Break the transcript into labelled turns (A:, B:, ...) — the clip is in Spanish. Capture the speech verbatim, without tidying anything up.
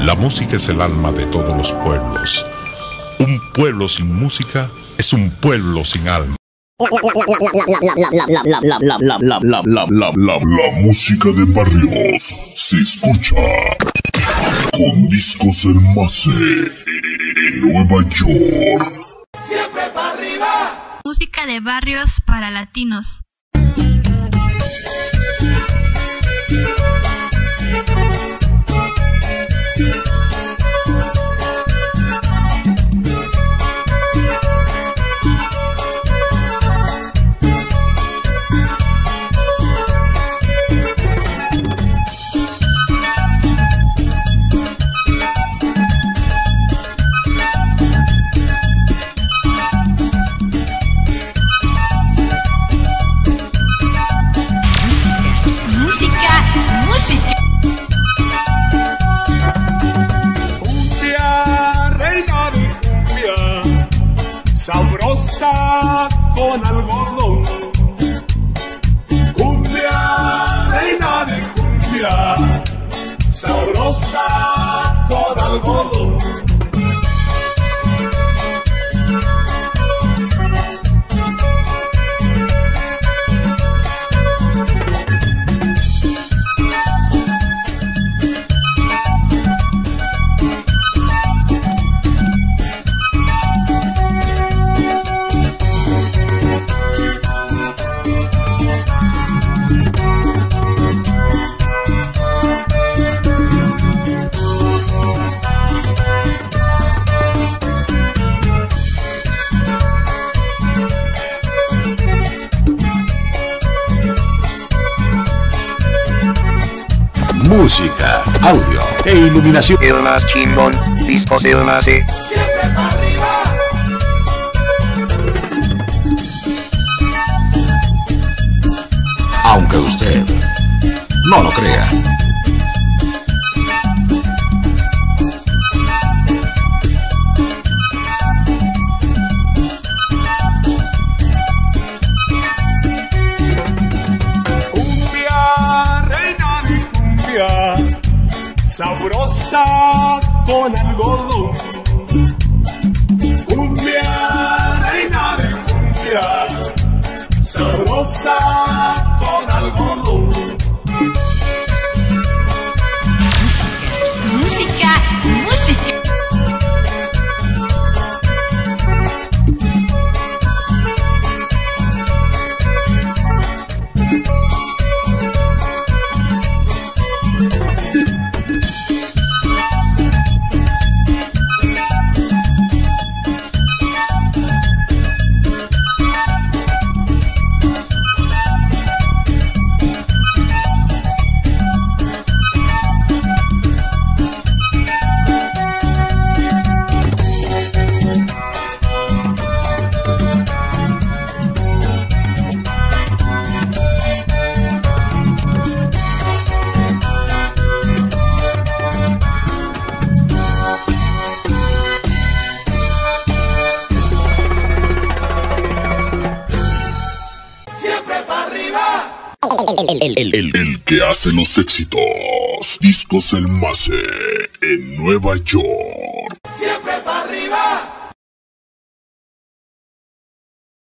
A: La música es el alma de todos los pueblos. Un pueblo sin música es un pueblo sin alma.
B: La música de barrios se escucha con Discos El Mase en Nueva York.
C: ¡Siempre para arriba!
D: Música de barrios para latinos.
E: Sabrosa con algodón, cumbia, reina de cumbia, sabrosa con algodón.
F: Música, audio e iluminación.
G: El más chingón, Discos El Mase.
C: ¡Siempre para arriba!
F: Aunque usted no lo crea.
E: Sabrosa con algodón, cumbia, reina de cumbia, sabrosa con algodón.
H: Música, música, música.
B: El, el, el, el que hace los éxitos. Discos El Mase en Nueva York.
C: ¡Siempre para arriba!